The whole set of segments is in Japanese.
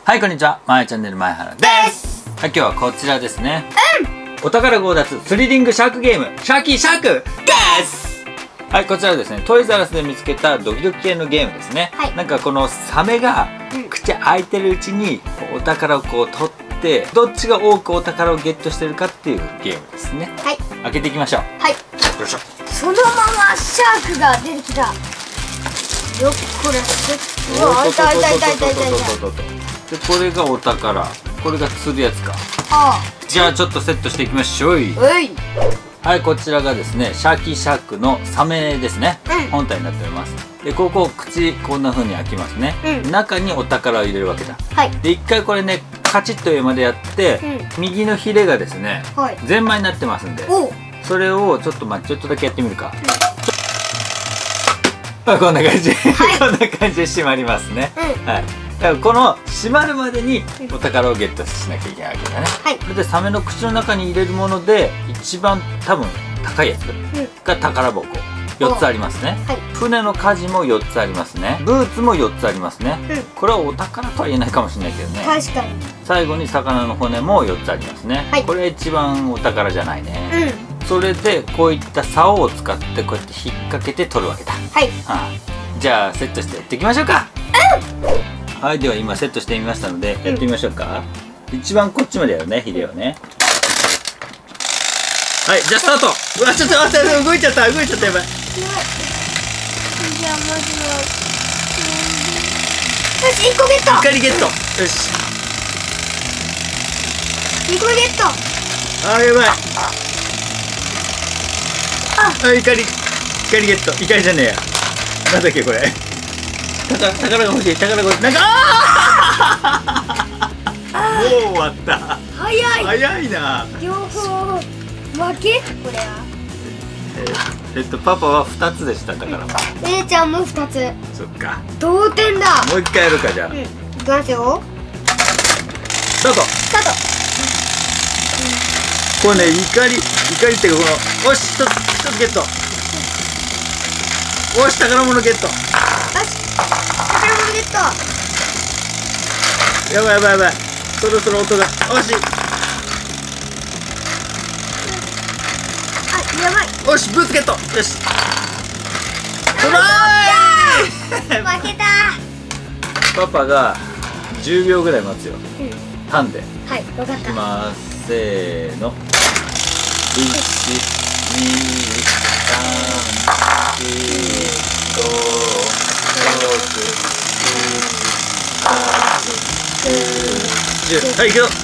はい、こんにちは。まやチャンネル前原です。はい、今日はこちらですね。お宝強奪スリリングシャークゲーム、シャーキーシャークです。はい、こちらはですね、トイザらスで見つけたドキドキ系のゲームですね。はい、なんかこのサメが口開いてるうちにお宝をこう取って、どっちが多くお宝をゲットしてるかっていうゲームですね。はい。開けていきましょう。はい。よいしょ。 そのままシャークが出てきた。よっこれ。うわ、痛い痛い痛い痛い痛い痛い。 で、これがお宝、これが釣るやつか。じゃあちょっとセットしていきましょう。はい、こちらがですね、シャーキーシャークのサメですね、本体になっております。で、ここ口こんな風に開きますね、中にお宝を入れるわけだ。で、一回これね、カチッと上までやって、右のヒレがですね、ゼンマイになってますんで、それをちょっとちょっとだけやってみるか。こんな感じ、こんな感じで閉まりますね。はい。だからこの閉まるまでにお宝をゲットしなきゃいけないわけだね。それでサメの口の中に入れるもので一番多分高いやつが宝箱4つありますね。船の舵も4つありますね。ブーツも4つありますね。これはお宝とは言えないかもしれないけどね。 確かに。 最後に魚の骨も4つありますね。これ一番お宝じゃないね。それでこういった竿を使ってこうやって引っ掛けて取るわけだ。じゃあセットしてやっていきましょうか。はい、では今セットしてみましたのでやってみましょうか。一番こっちまでやるね、ヒレをね。はい、じゃあスタート。うわ、ちょっと待って、動いちゃった、やばい。じゃあまずはよし、1個ゲット。 光ゲット。よし、 2個ゲット。 あー、やばい。あ、光ゲット。光じゃねえや、なんだっけこれ。宝が欲しい、宝が欲しい。なんかもう終わった。早いな。 両方負け。これはパパは2つでした。だから姉ちゃんも2つ。 そっか、 同点だ。 もう一回やるか。じゃあいきますよ。 スタート。これね、怒りっていうか、このおし、1つゲット。おし、宝物ゲット。 宝物ゲット。 やばい。そろそろ音が。おし。 あ、やばい。 おし、ブーツゲット。よし。トライ。 負けた。 パパが10秒ぐらい待つよ。ターンで。 はい、分かった。 いきます。せーの。1、2、3、4、5、10。はい、いくよ。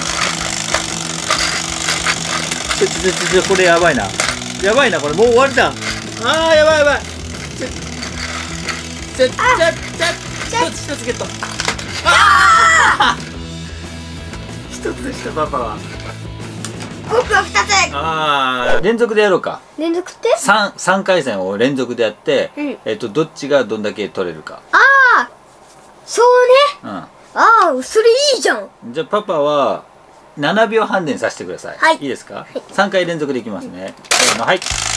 これやばいな、これもう終わりだ。あー、やばい。1つゲット。あー1つでした、パパは。 僕は2つ。 連続でやろうか。 連続って 3回戦を連続でやって、どっちがどんだけ取れるか。 そうね。それいいじゃん。 じゃあパパは7秒半でにさせてください。いいですか。3回連続でいきますね。はい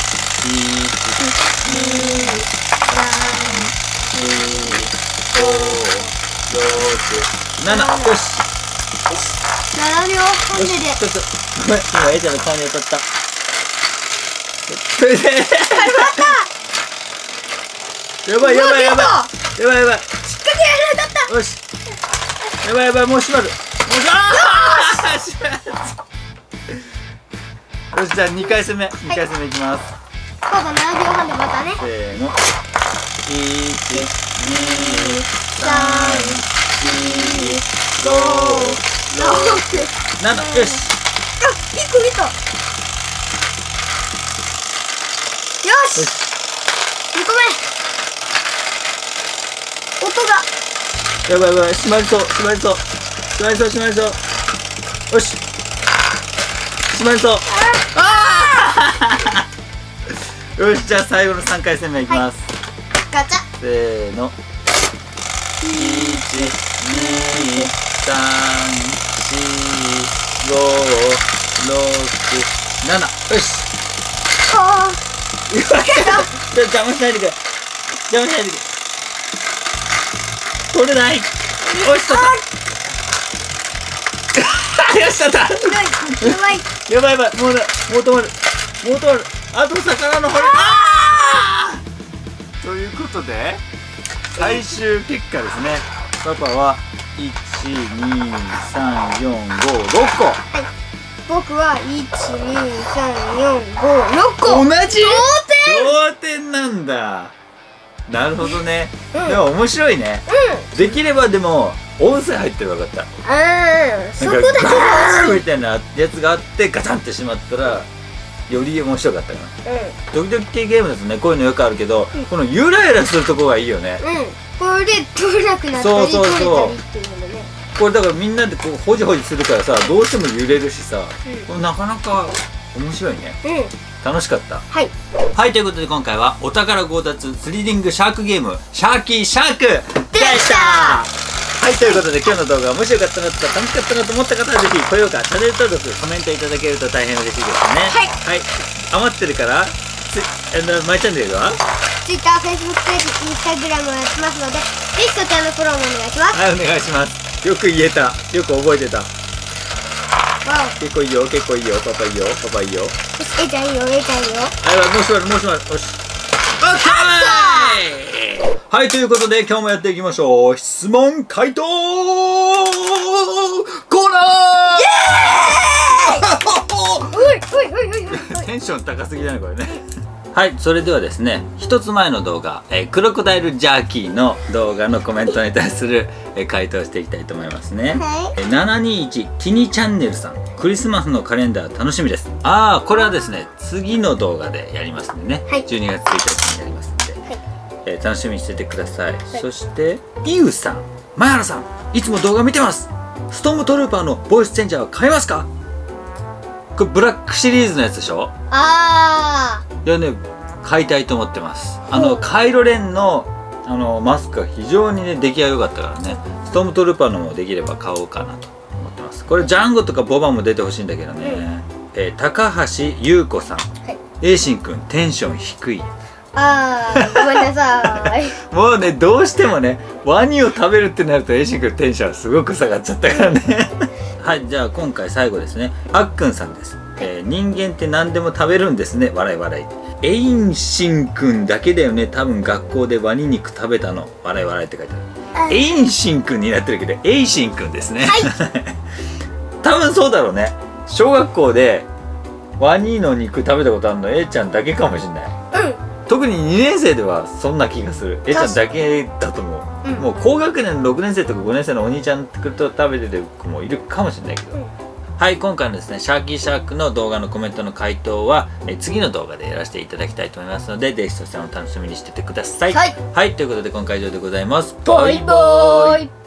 。1、2、3、4、5、6、7。よし。 7秒半で。 ちょっとごめん、今エイちゃんの顔に当たった。やばい。引っ掛けられなかった。 よし。やばい、もう閉まる。よし、じゃあ2回戦目いきます。 パパ7秒半でまたね。 せーの。1、2、3、4、5、6、7。よし。 1個ゲット。よし。2個目。音が。 やばい、閉まりそう。よし。閉まりそう。よし、じゃあ最後の3回戦目いきます。 ガチャ。 せーの。1、2、3、4、5、6、7。よし。邪魔しないでくれ。取れない。よし、取った。 やしたった。やばいやばい、もう止まる、あと魚の骨。ということで最終結果ですね。パパは12345個。 僕は12345個。 同じ。同点なんだ。なるほどね。でも面白いね。できればでも音声入ってればよかった。 そこだけがみたいなやつがあってガチャンってしまったらより面白かったかな。ドキドキ系ゲームだとね、こういうのよくあるけど、このゆらゆらするとこがいいよね。 これで取れなくなったり取れたりっていうのね。 これだからみんなでこうホジホジするからさ、どうしても揺れるしさ、これなかなか面白いね。楽しかった。はい、ということで今回はお宝強奪スリリングシャークゲームシャーキーシャークでした。はい、ということで今日の動画面白かったなとか楽しかったなと思った方はぜひ高評価、チャンネル登録、コメントいただけると大変嬉しいですね。はい、余ってるからマイチャンネルは Twitter、Facebook ページ、Instagram をやってますので、ぜひそちらのフォローもお願いします。 はい、お願いします。よく言えた、よく覚えてた。結構いいよ、パパいいよ。 えちゃんいいよ。はい、 もうしばらく、よし。はい、ということで今日もやっていきましょう。質問回答コーナー。テンション高すぎだねこれね。はい、それではですね、一つ前の動画、クロコダイルジャーキーの動画のコメントに対する回答していきたいと思いますね。721ティニチャンネルさん、クリスマスのカレンダー楽しみです。これはですね、次の動画でやりますんでね、12月1日にやりますんで、楽しみにしててください。そしてイウさん、前原さん、いつも動画見てます。ストームトルーパーのボイスチェンジャーは買えますか？これブラックシリーズのやつでしょ。いやね、買いたいと思ってます。カイロレンのマスクが非常にね出来が良かったからね、ストームトルーパーのもできれば買おうかなと思ってます。これジャンゴとかボバも出てほしいんだけどね。高橋優子さん、栄心くんテンション低い。 ごめんなさい。 もうね、どうしてもねワニを食べるってなると栄心くんテンションすごく下がっちゃったからね。はい、じゃあ今回最後ですね、あっくんさんです。人間って何でも食べるんですね、笑い。エインシンくんだけだよね、多分学校でワニ肉食べたの、笑いって書いてある。エインシンくんになってるけどエイシンくんですね。多分そうだろうね。小学校でワニの肉食べたことあるの A ちゃんだけかもしれない。特に2年生ではそんな気がする。A ちゃんだけだと思う。もう高学年の6年生とか5年生のお兄ちゃんと食べてる子もいるかもしれないけど、はい、今回のですね、シャーキーシャークの動画のコメントの回答は次の動画でやらせていただきたいと思いますので、ぜひそちらも楽しみにしててください。はい、ということで今回以上でございます。バイバーイ。